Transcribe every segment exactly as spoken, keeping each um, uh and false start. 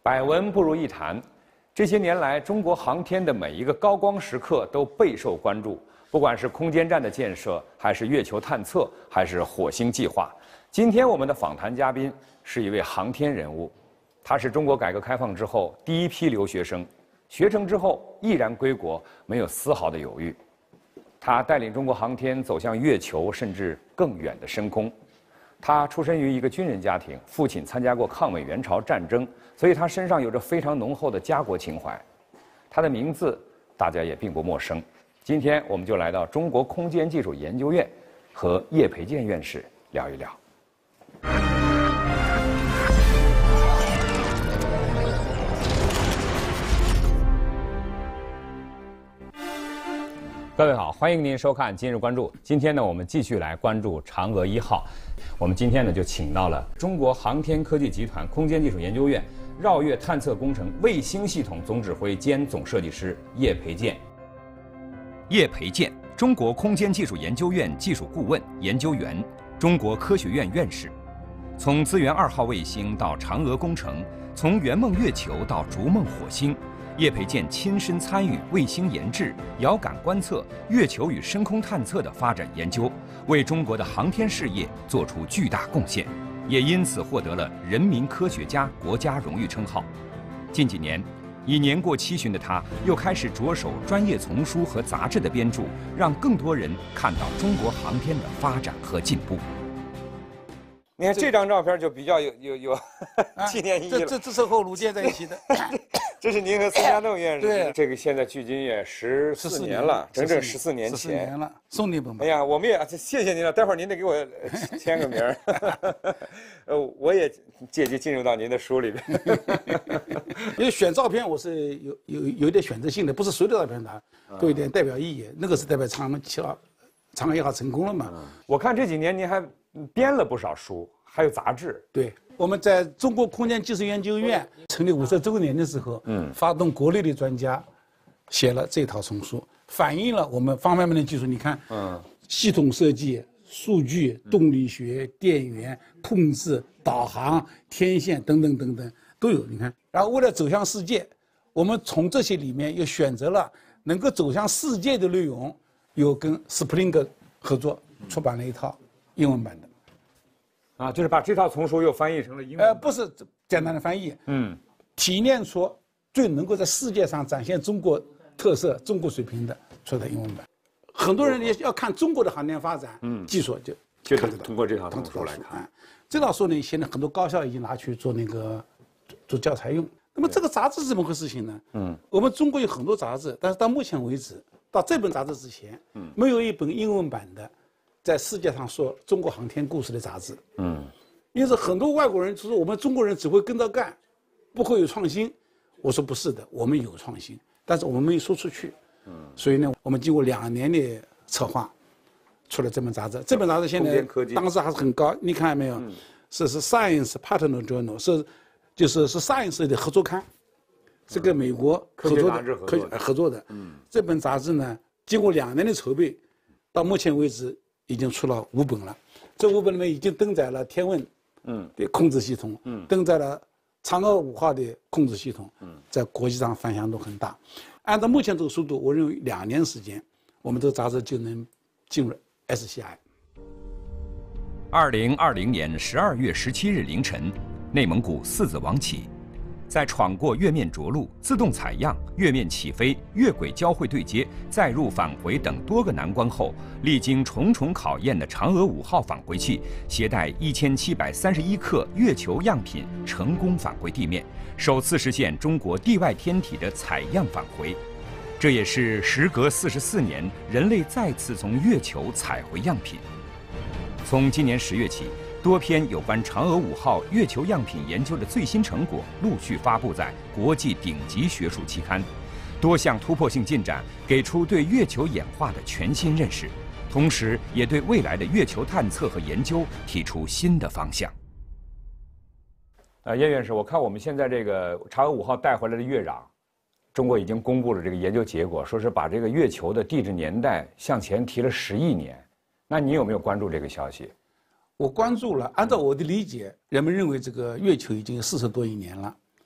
百闻不如一谈。这些年来，中国航天的每一个高光时刻都备受关注，不管是空间站的建设，还是月球探测，还是火星计划。今天我们的访谈嘉宾是一位航天人物，他是中国改革开放之后第一批留学生，学成之后毅然归国，没有丝毫的犹豫。他带领中国航天走向月球，甚至更远的深空。他出身于一个军人家庭，父亲参加过抗美援朝战争，所以他身上有着非常浓厚的家国情怀。他的名字大家也并不陌生。今天我们就来到中国空间技术研究院，和叶培建院士聊一聊。各位好，欢迎您收看今日关注。今天呢，我们继续来关注嫦娥一号。我们今天呢，就请到了中国航天科技集团空间技术研究院绕月探测工程卫星系统总指挥兼总设计师叶培建。 叶培建，中国空间技术研究院技术顾问、研究员，中国科学院院士。从资源二号卫星到嫦娥工程，从圆梦月球到逐梦火星。叶培建亲身参与卫星研制、遥感观测、月球与深空探测的发展研究，为中国的航天事业做出巨大贡献，也因此获得了人民科学家国家荣誉称号。近几年，已年过七旬的他，又开始着手专业丛书和杂志的编著，让更多人看到中国航天的发展和进步。 你看这张照片就比较有有有纪念意义了。 这这这是和卢健在一起的。 这是您和孙家栋院士。 对， 这个现在距今也十四年了，整整十四年前。 十四年了，送你本吧。 哎呀，我们也谢谢您了，待会儿您得给我签个名儿。呃，我也借机进入到您的书里边。 因为选照片我是有有有一点选择性的，不是所有的照片拿都有点代表意义。那个是代表嫦娥七号、嫦娥一号成功了嘛？ 我看这几年您还编了不少书，还有杂志。 对，我们在中国空间技术研究院成立五十周年的时候，嗯，发动国内的专家写了这套丛书，反映了我们方方面面的技术。你看，嗯，系统设计、数据、动力学、电源控制、导航、天线等等等等都有。你看，然后为了走向世界，我们从这些里面又选择了能够走向世界的内容，有跟斯普林格合作出版了一套英文版的。 啊，就是把这套丛书又翻译成了英文。 呃，不是简单的翻译，嗯，提炼出最能够在世界上展现中国特色、中国水平的出的英文版。很多人也要看中国的航天发展，嗯，技术就就得通过这套丛书来看。 这套书呢，现在很多高校已经拿去做那个做教材用。那么这个杂志是怎么回事情呢？嗯，我们中国有很多杂志，但是到目前为止，到这本杂志之前，嗯，没有一本英文版的。在世界上说中国航天故事的杂志，嗯，因此很多外国人说我们中国人只会跟着干，不会有创新。我说不是的，我们有创新，但是我们没有说出去，嗯，所以呢，我们经过两年的策划，出了这本杂志。这本杂志现在当时还是很高，你看到没有？嗯、是是 Science Partner Journal， 是就是是 Science 的合作刊，是跟美国合作的科学合作的。嗯，这本杂志呢，经过两年的筹备，到目前为止。已经出了五本了，这五本里面已经登载了天问，嗯，的控制系统，嗯，登载了嫦娥五号的控制系统，嗯，在国际上反响都很大。按照目前这个速度，我认为两年时间，我们这个杂志就能进入 S C I。 二零二零年十二月十七日凌晨，内蒙古四子王起。在闯过月面着陆、自动采样、月面起飞、月轨交会对接、载入返回等多个难关后，历经重重考验的嫦娥五号返回器携带一千七百三十一克月球样品成功返回地面，首次实现中国地外天体的采样返回。这也是时隔四十四年，人类再次从月球采回样品。从今年十月起，多篇有关嫦娥五号月球样品研究的最新成果陆续发布在国际顶级学术期刊，多项突破性进展给出对月球演化的全新认识，同时也对未来的月球探测和研究提出新的方向。 呃，叶院士，我看我们现在这个嫦娥五号带回来的月壤，中国已经公布了这个研究结果，说是把这个月球的地质年代向前提了十亿年。那你有没有关注这个消息？ 我关注了，按照我的理解，人们认为这个月球已经有四十多亿年了，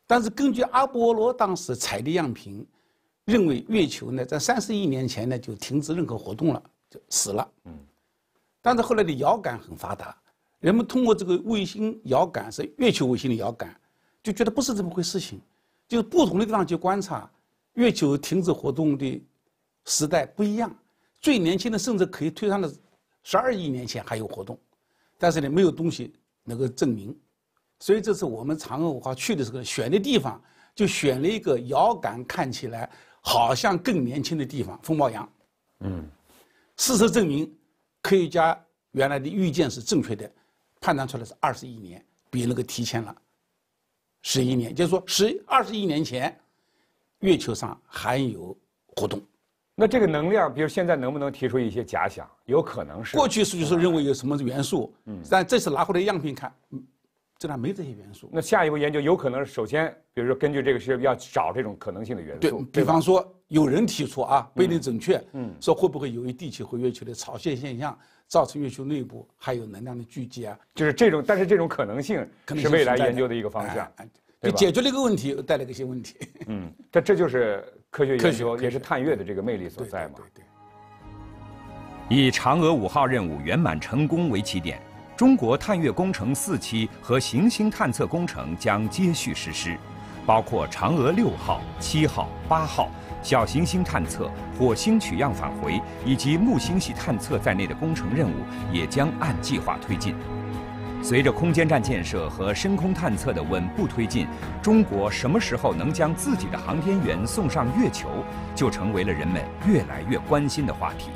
但是根据阿波罗当时采的样品，认为月球呢在三十亿年前呢就停止任何活动了，就死了。嗯。但是后来的遥感很发达，人们通过这个卫星遥感，是月球卫星的遥感，就觉得不是这么回事情，就是不同的地方去观察，月球停止活动的时代不一样。最年轻的甚至可以推算到十二亿年前还有活动，但是呢没有东西能够证明。所以这次我们嫦娥五号去的时候选的地方，就选了一个遥感看起来好像更年轻的地方——风暴洋。嗯，事实证明，科学家原来的预见是正确的，判断出来是二十亿年，比那个提前了十一年。就是说，十二十亿年前，月球上还有活动。 那这个能量，比如现在能不能提出一些假想？有可能是过去是就是认为有什么元素，嗯，但这次拿回来样品看，嗯。这哪没这些元素？ 那下一步研究有可能首先，比如说根据这个是要找这种可能性的元素。 对，比方说有人提出啊，不一定准确，嗯，说会不会由于地球和月球的潮汐现象，造成月球内部还有能量的聚集啊？ 就是这种，但是这种可能性是未来研究的一个方向， 就解决了一个问题，又带来一些问题。 嗯，这这就是科学研究也是探月的这个魅力所在嘛。 对对。 以嫦娥五号任务圆满成功为起点。中国探月工程四期和行星探测工程将接续实施，包括嫦娥六号、七号、八号、小行星探测、火星取样返回以及木星系探测在内的工程任务也将按计划推进。随着空间站建设和深空探测的稳步推进，中国什么时候能将自己的航天员送上月球，就成为了人们越来越关心的话题。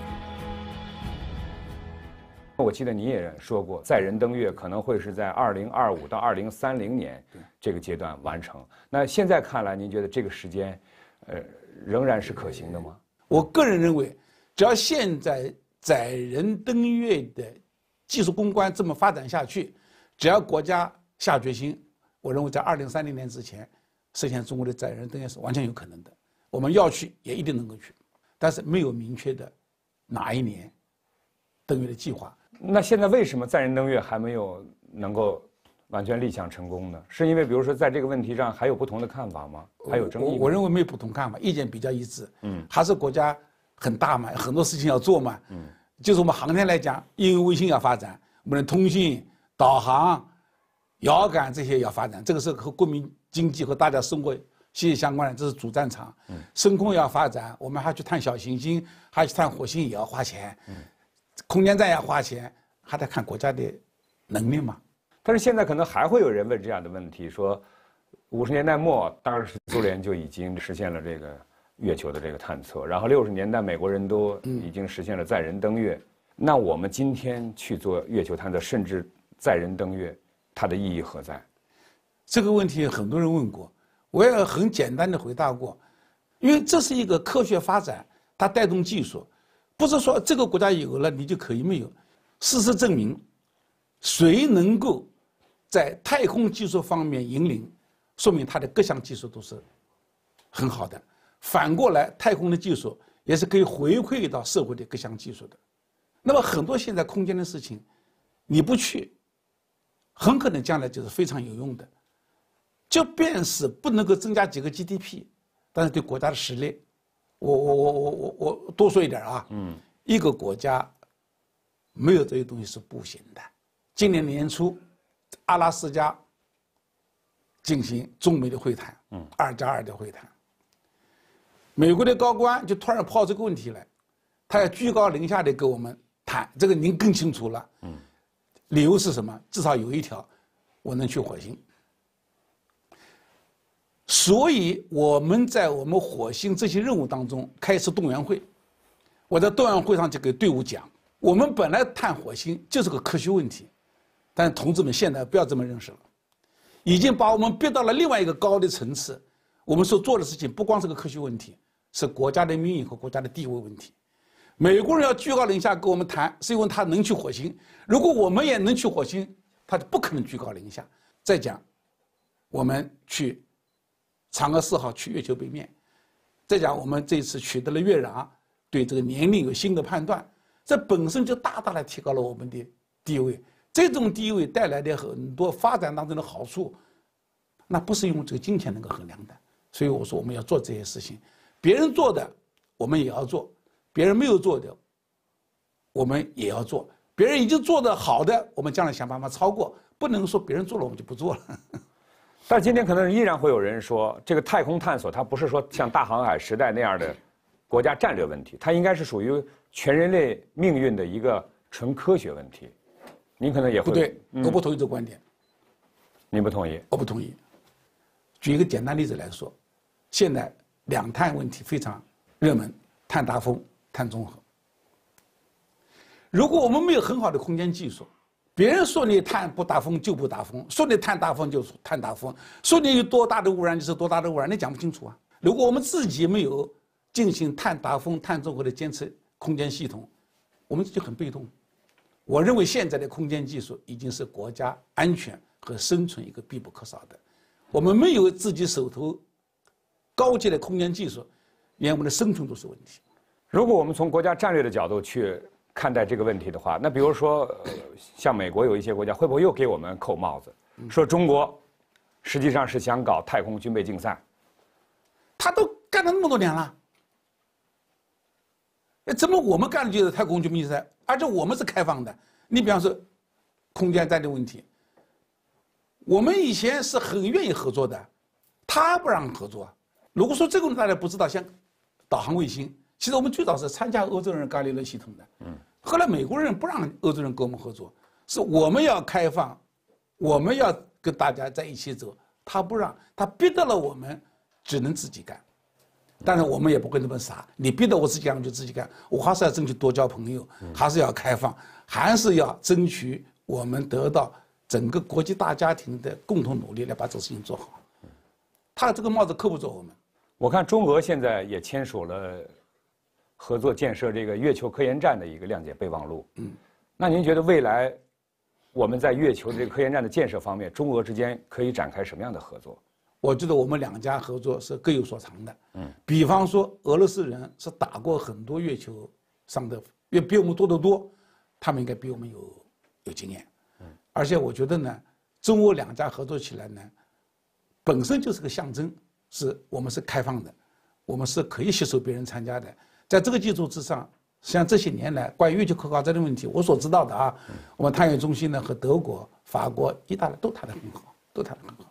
我记得你也说过，载人登月可能会是在二零二五到二零三零年这个阶段完成。那现在看来，您觉得这个时间，呃，仍然是可行的吗？ 我个人认为，只要现在载人登月的技术攻关这么发展下去，只要国家下决心，我认为在二零三零年之前实现中国的载人登月是完全有可能的。我们要去也一定能够去，但是没有明确的哪一年登月的计划。 那现在为什么载人登月还没有能够完全立项成功呢？是因为比如说在这个问题上还有不同的看法吗？还有争议吗？ 我, 我认为没有不同看法，意见比较一致。嗯，还是国家很大嘛，很多事情要做嘛。嗯，就是我们航天来讲，应用卫星要发展，我们的通信、导航、遥感这些要发展，这个是和国民经济和大家生活息息相关的，这是主战场。嗯，深空要发展，我们还去探小行星，还去探火星也要花钱。嗯。空间站要花钱，还得看国家的能力嘛。 但是现在可能还会有人问这样的问题：说，五十年代末，当时苏联就已经实现了这个月球的这个探测，然后六十年代美国人都已经实现了载人登月。嗯、那我们今天去做月球探测，甚至载人登月，它的意义何在？ 这个问题很多人问过，我也很简单的回答过，因为这是一个科学发展，它带动技术。不是说这个国家有了你就可以没有，事实证明，谁能够在太空技术方面引领，说明他的各项技术都是很好的。反过来，太空的技术也是可以回馈到社会的各项技术的。那么很多现在空间的事情，你不去，很可能将来就是非常有用的。就便是不能够增加几个 G D P， 但是对国家的实力。我我我我我我多说一点啊，嗯，一个国家没有这些东西是不行的。今年年初，阿拉斯加进行中美的会谈，嗯，二加二的会谈。美国的高官就突然抛这个问题来，他要居高临下的跟我们谈，这个您更清楚了，嗯，理由是什么？至少有一条，我能去火星。所以我们在我们火星这些任务当中开一次动员会，我在动员会上就给队伍讲，我们本来探火星就是个科学问题，但是同志们现在不要这么认识了，已经把我们逼到了另外一个高的层次。我们所做的事情不光是个科学问题，是国家的命运和国家的地位问题。美国人要居高临下跟我们谈，是因为他能去火星。如果我们也能去火星，他就不可能居高临下。再讲，我们去嫦娥四号去月球背面，再讲我们这次取得了月壤，对这个年龄有新的判断，这本身就大大的提高了我们的地位。这种地位带来的很多发展当中的好处， 那不是用这个金钱能够衡量的。所以我说我们要做这些事情，别人做的我们也要做，别人没有做的我们也要做，别人已经做得好的，我们将来想办法超过，不能说别人做了我们就不做了。 但今天可能依然会有人说，这个太空探索它不是说像大航海时代那样的国家战略问题，它应该是属于全人类命运的一个纯科学问题。您可能也会不对， 嗯、 我不同意这个观点。 您不同意？ 我不同意。举一个简单例子来说，现在两碳问题非常热门，碳达峰、碳中和。如果我们没有很好的空间技术，别人说你碳不达峰就不达峰，说你碳达峰就碳达峰，说你有多大的污染就是多大的污染，你讲不清楚啊。如果我们自己没有进行碳达峰、碳中和的监测空间系统，我们就很被动。我认为现在的空间技术已经是国家安全和生存一个必不可少的。我们没有自己手头高级的空间技术，连我们的生存都是问题。 如果我们从国家战略的角度去看待这个问题的话，那比如说，呃、像美国有一些国家会不会又给我们扣帽子，说中国实际上是想搞太空军备竞赛？ 他都干了那么多年了，怎么我们干的就是太空军备竞赛？而且我们是开放的。你比方说，空间站的问题，我们以前是很愿意合作的，他不让合作。如果说这个大家不知道，像导航卫星，其实我们最早是参加欧洲人伽利略系统的，嗯，后来美国人不让欧洲人跟我们合作，是我们要开放，我们要跟大家在一起走，他不让，他逼到了我们，只能自己干。当然我们也不会那么傻，你逼着我自己干我就自己干，我还是要争取多交朋友，还是要开放，还是要争取我们得到整个国际大家庭的共同努力来把这个事情做好。他这个帽子扣不住我们。 我看中俄现在也签署了合作建设这个月球科研站的一个谅解备忘录。嗯，那您觉得未来我们在月球的这个科研站的建设方面，中俄之间可以展开什么样的合作？ 我觉得我们两家合作是各有所长的。嗯，比方说俄罗斯人是打过很多月球上的，也比我们多得多，他们应该比我们有有经验。嗯，而且我觉得呢，中俄两家合作起来呢，本身就是个象征，是我们是开放的，我们是可以吸收别人参加的。在这个基础之上，像这些年来关于月球科考站的问题，我所知道的啊，我们探月中心呢和德国、法国、意大利都谈得很好，都谈得很好。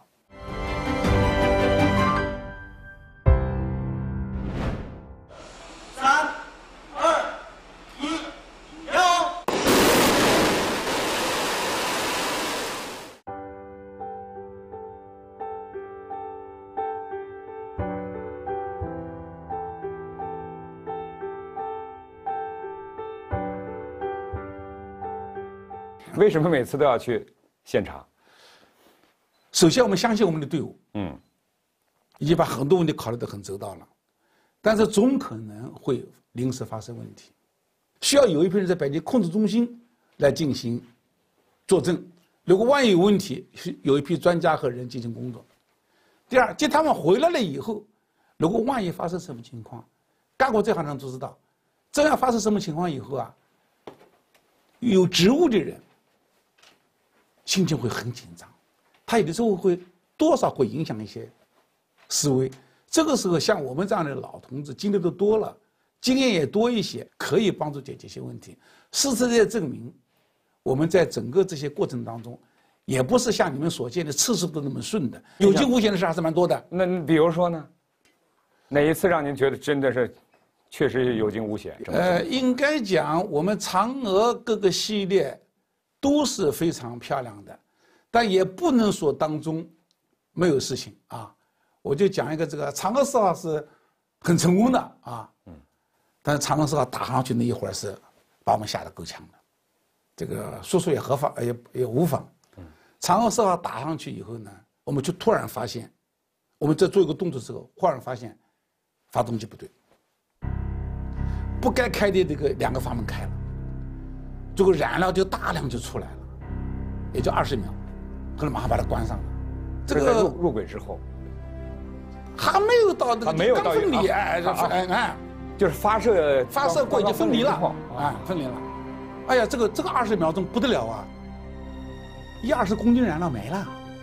为什么每次都要去现场？ 首先，我们相信我们的队伍， 嗯， 已经把很多问题考虑得很周到了，但是总可能会临时发生问题，需要有一批人在北京控制中心来进行作证。如果万一有问题，有一批专家和人进行工作。第二，接他们回来了以后，如果万一发生什么情况，干过这行的人都知道，这样发生什么情况以后啊，有职务的人心情会很紧张，他有的时候会多少会影响一些思维。这个时候，像我们这样的老同志经历的多了，经验也多一些，可以帮助解决一些问题。事实也证明，我们在整个这些过程当中，也不是像你们所见的次次都那么顺的，有惊无险的事还是蛮多的。 那比如说呢，哪一次让您觉得真的是确实有惊无险？ 呃，应该讲我们嫦娥各个系列都是非常漂亮的，但也不能说当中没有事情啊。我就讲一个，这个嫦娥四号是很成功的啊，嗯，但是嫦娥四号打上去那一会儿是把我们吓得够呛的，这个说说也合法，也也无妨。嗯，嫦娥四号打上去以后呢，我们就突然发现，我们在做一个动作的时候，忽然发现发动机不对，不该开的这个两个阀门开了。这个燃料就大量就出来了，也就二十秒，后来马上把它关上了。 这个入入轨之后， 还没有到那个没有到刚分离，哎哎哎， 就是发射发射过已经分离了，啊，分离了。哎呀，这个这个二十秒钟不得了啊，一二十公斤燃料没了，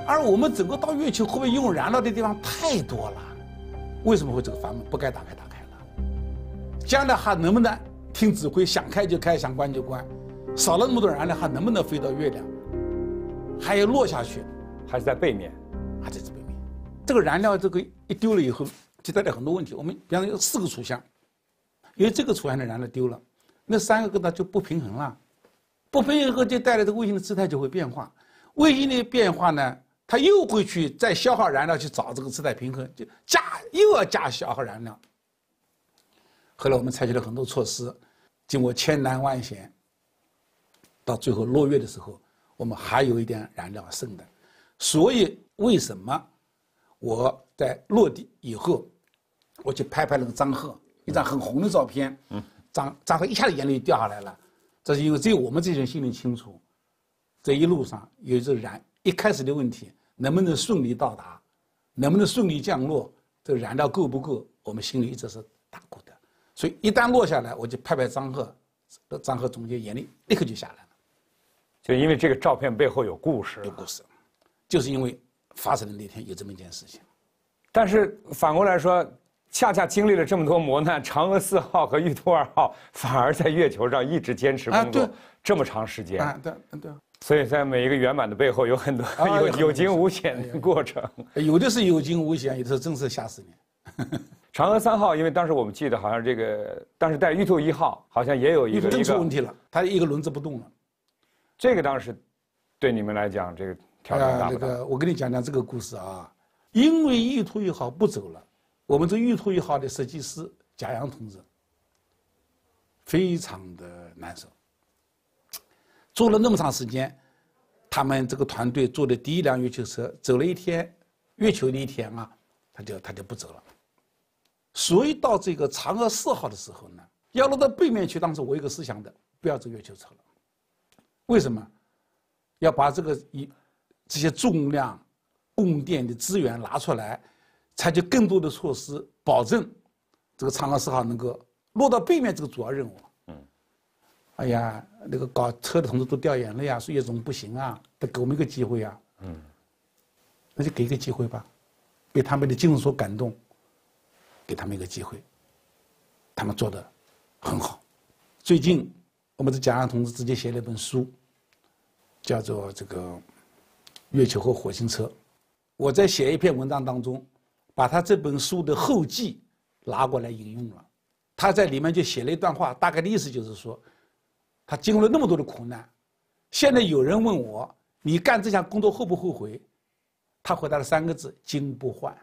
而我们整个到月球后面用燃料的地方太多了，为什么会这个阀门不该打开打开了？将来还能不能听指挥，想开就开，想关就关？少了那么多燃料，还能不能飞到月亮？还要落下去， 还是在背面？ 还在这背面。这个燃料这个一丢了以后，就带来很多问题。我们比方说有四个储箱，因为这个储箱的燃料丢了，那三个跟它就不平衡了，不平衡后就带来这个卫星的姿态就会变化。卫星的变化呢，它又会去再消耗燃料去找这个姿态平衡，就加又要加消耗燃料。后来我们采取了很多措施，经过千难万险，到最后落月的时候，我们还有一点燃料剩的。所以为什么我在落地以后，我去拍拍那个张赫一张很红的照片，嗯，张张赫一下子眼泪掉下来了，这是因为只有我们这些人心里清楚，这一路上有这燃一开始的问题能不能顺利到达，能不能顺利降落，这个燃料够不够，我们心里一直是打鼓的。所以一旦落下来，我就拍拍张赫，张赫总监眼泪立刻就下来了。 就因为这个照片背后有故事， 有故事，就是因为发生的那天有这么一件事情。 但是反过来说，恰恰经历了这么多磨难，嫦娥四号和玉兔二号反而在月球上一直坚持工作、啊、这么长时间。 啊，对对。 所以在每一个圆满的背后，有很多、啊、有有惊无险的过程。 有的是有惊无险，有的是真是吓死你。 嫦娥三号，因为当时我们记得好像这个，当时带玉兔一号好像也有一个真出问题了，它一个轮子不动了。 这个当时对你们来讲，这个挑战大不大？ 啊，那个我跟你讲讲这个故事啊，因为玉兔一号不走了，我们这玉兔一号的设计师贾洋同志非常的难受。做了那么长时间，他们这个团队做的第一辆月球车走了一天，月球的一天啊，他就他就不走了。所以到这个嫦娥四号的时候呢，要落到背面去。当时我有个思想的，不要走月球车了。为什么？要把这个一这些重量、供电的资源拿出来，采取更多的措施，保证这个嫦娥四号能够落到背面这个主要任务。嗯，哎呀，那个搞车的同志都掉眼泪啊，说叶总不行啊，得给我们一个机会啊。嗯，那就给一个机会吧，被他们的精神所感动。给他们一个机会，他们做得很好。最近，我们的贾洋同志直接写了一本书，叫做《这个月球和火星车》。我在写一篇文章当中，把他这本书的后记拿过来引用了。他在里面就写了一段话，大概的意思就是说，他经过了那么多的苦难，现在有人问我，你干这项工作后不后悔？他回答了三个字：金不换。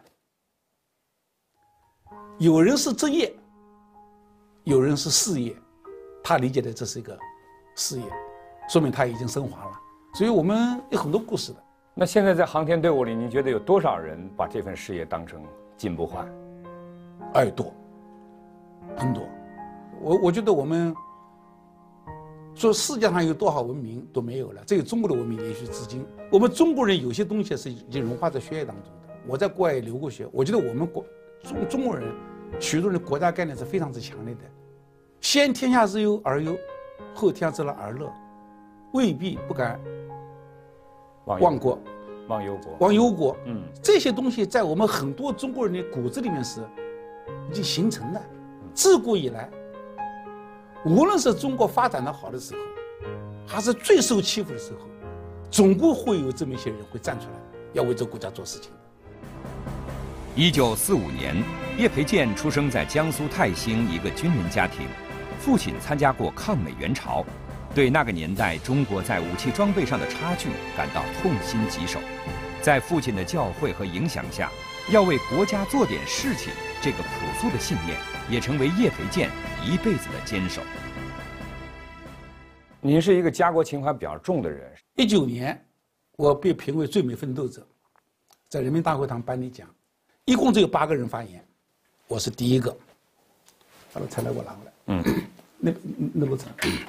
有人是职业，有人是事业，他理解的这是一个事业，说明他已经升华了。所以我们有很多故事的。 那现在在航天队伍里，您觉得有多少人把这份事业当成金不换？ 哎，多，很多。我我觉得我们说世界上有多少文明都没有了，只有中国的文明延续至今。我们中国人有些东西是已经融化在血液当中的。我在国外也留过学，我觉得我们国中中国人许多人的国家概念是非常之强烈的。先天下之忧而忧，后天下之乐而乐，未必不敢忘国、 忘忧国、 忘忧国。 嗯， 这些东西在我们很多中国人的骨子里面是已经形成的。自古以来，无论是中国发展的好的时候，还是最受欺负的时候，总归会有这么一些人会站出来，要为这个国家做事情。 一九四五年，叶培建出生在江苏泰兴一个军人家庭，父亲参加过抗美援朝，对那个年代中国在武器装备上的差距感到痛心疾首。在父亲的教诲和影响下，要为国家做点事情，这个朴素的信念也成为叶培建一辈子的坚守。 您是一个家国情怀比较重的人。 一九年，我被评为最美奋斗者，在人民大会堂颁的奖。一共只有八个人发言，我是第一个。把那材料给我拿过来。嗯，那那不成。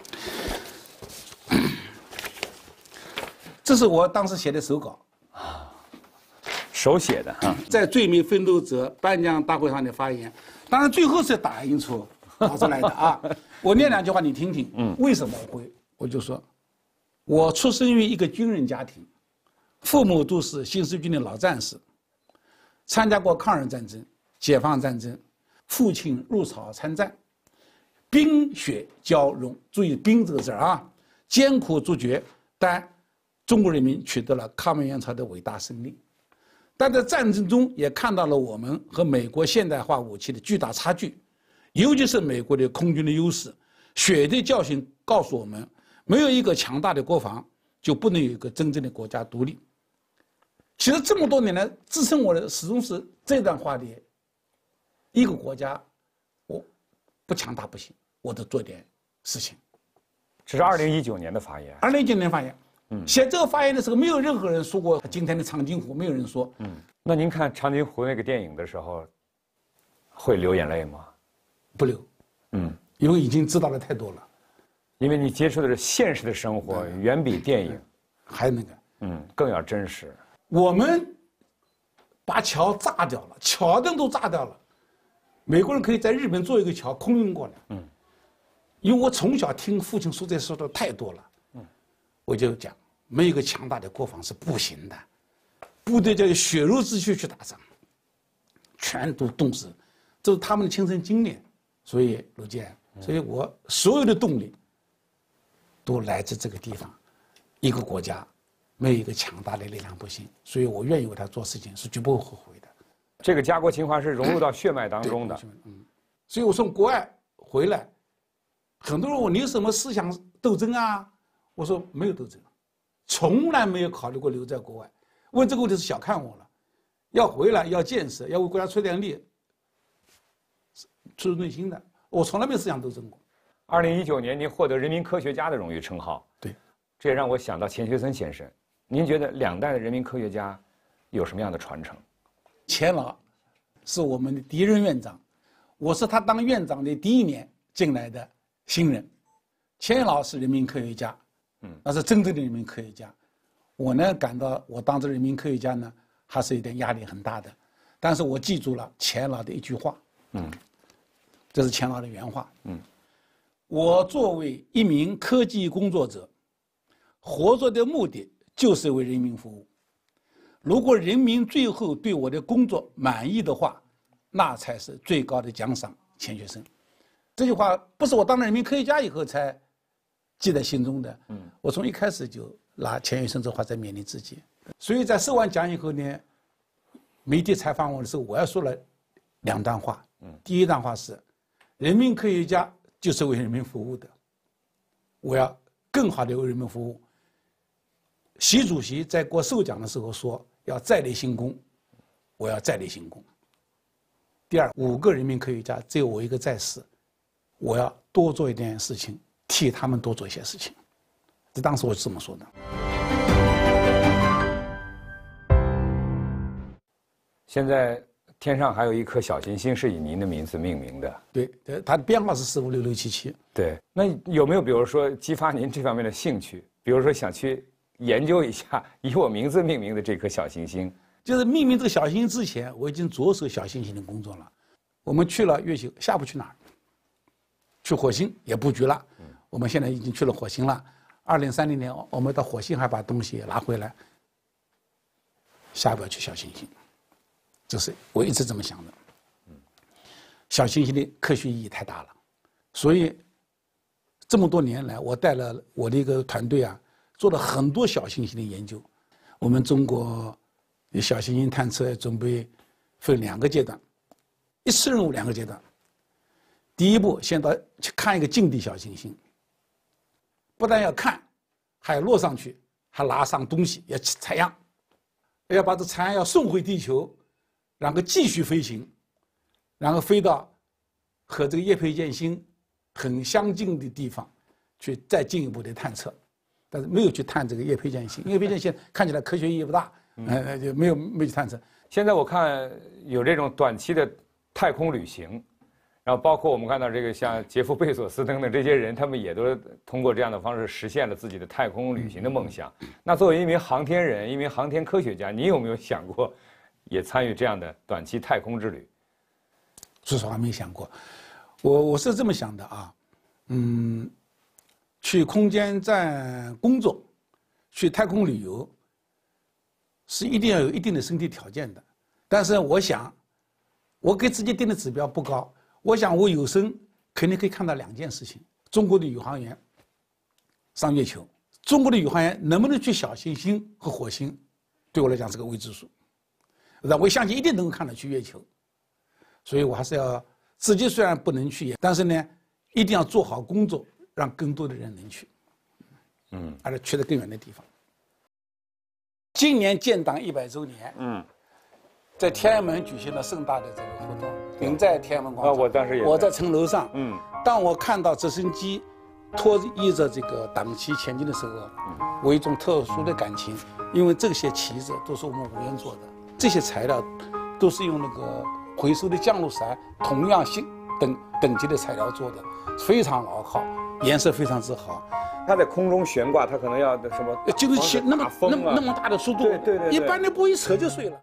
这是我当时写的手稿， 手写的哈， 在最美奋斗者颁奖大会上的发言，当然最后是打印出打出来的啊。我念两句话你听听。嗯，为什么我会？我就说，我出生于一个军人家庭， 父母都是新四军的老战士，参加过抗日战争、解放战争，父亲入草参战，冰雪交融，注意“冰”这个字啊，艰苦卓绝，但中国人民取得了抗美援朝的伟大胜利。但在战争中也看到了我们和美国现代化武器的巨大差距，尤其是美国的空军的优势。血的教训告诉我们，没有一个强大的国防，就不能有一个真正的国家独立。其实这么多年来，支撑我的始终是这段话的：一个国家，我不强大不行，我得做点事情。 这是二零一九年的发言。 二零一九年发言。嗯，写这个发言的时候，没有任何人说过今天的长津湖，没有人说。 嗯，那您看长津湖那个电影的时候，会流眼泪吗？ 不流。嗯，因为已经知道的太多了。 因为你接触的是现实的生活，远比电影还那个， 嗯，更要真实。 我们把桥炸掉了，桥墩都炸掉了，美国人可以在日本做一个桥空运过来。嗯，因为我从小听父亲说这说的太多了。嗯，我就讲。没有一个强大的国防是不行的，部队叫血肉之躯去打仗，全都冻死，这是他们的亲身经历。所以卢健，所以我所有的动力都来自这个地方。一个国家没有一个强大的力量不行，所以我愿意为他做事情，是绝不会后悔的。 这个家国情怀是融入到血脉当中的。 嗯，所以我从国外回来，很多人问我你有什么思想斗争啊？我说没有斗争。从来没有考虑过留在国外，问这个问题是小看我了。要回来，要建设，要为国家出点力，出自内心的。我从来没有思想斗争过。 二零一九年，您获得人民科学家的荣誉称号， 对， 这也让我想到钱学森先生。您觉得两代的人民科学家有什么样的传承？ 钱老是我们的第一任院长，我是他当院长的第一年进来的新人。钱老是人民科学家。嗯，那是真正的人民科学家。我呢感到我当这人民科学家呢，还是有点压力很大的。但是我记住了钱老的一句话，嗯，这是钱老的原话，嗯，我作为一名科技工作者，活着的目的就是为人民服务。如果人民最后对我的工作满意的话，那才是最高的奖赏。钱学森，这句话不是我当了人民科学家以后才记在心中的，嗯，我从一开始就拿钱学森这话在勉励自己，所以在受完奖以后呢，媒体采访我的时候，我要说了两段话，嗯，第一段话是，人民科学家就是为人民服务的，我要更好的为人民服务。习主席在过授奖的时候说要再立新功，我要再立新功。第二，五个人民科学家只有我一个在世，我要多做一点事情。替他们多做一些事情，这当时我是这么说的。 现在天上还有一颗小行星是以您的名字命名的。 对，它的编号是四五六六七七。 对，那有没有比如说激发您这方面的兴趣？比如说想去研究一下以我名字命名的这颗小行星？ 就是命名这个小行星之前，我已经着手小行星的工作了。我们去了月球，下步去哪儿？去火星也布局了。嗯，我们现在已经去了火星了。二零三零年，我们到火星还把东西拿回来。下一步要去小行星，这是我一直这么想的。嗯，小行星的科学意义太大了，所以这么多年来，我带了我的一个团队啊，做了很多小行星的研究。我们中国小行星探测准备分两个阶段，一次任务两个阶段。第一步，先到去看一个近地小行星，不但要看，还要落上去，还拿上东西，要采样，要把这采样要送回地球，然后继续飞行，然后飞到和这个叶佩剑星很相近的地方，去再进一步的探测。但是没有去探这个叶佩剑星，因为叶佩剑星看起来科学意义不大，呃，就没有没有去探测。 现在我看有这种短期的太空旅行。然后包括我们看到这个像杰夫·贝索斯等等这些人，他们也都通过这样的方式实现了自己的太空旅行的梦想。那作为一名航天人，一名航天科学家，你有没有想过也参与这样的短期太空之旅？ 说实话没想过，我我是这么想的啊，嗯，去空间站工作，去太空旅游， 是一定要有一定的身体条件的。但是我想，我给自己定的指标不高，我想我有生肯定可以看到两件事情：中国的宇航员上月球，中国的宇航员能不能去小行星和火星，对我来讲是个未知数。那我相信一定能够看得去月球，所以我还是要自己虽然不能去，但是呢，一定要做好工作，让更多的人能去，嗯，而且去得更远的地方。今年建党一百周年，嗯，在天安门举行了盛大的这个活动，您在天安门广场， 啊，我当时也， 我在城楼上， 嗯， 当我看到直升机拖曳着这个党旗前进的时候，嗯，我有一种特殊的感情，因为这些旗子都是我们无人做的，这些材料都是用那个回收的降落伞同样性等等级的材料做的，非常牢靠，颜色非常之好。 它在空中悬挂，它可能要什么？ 就是起那么那么那么么大的速度， 对对对， 一般的波一扯就碎了。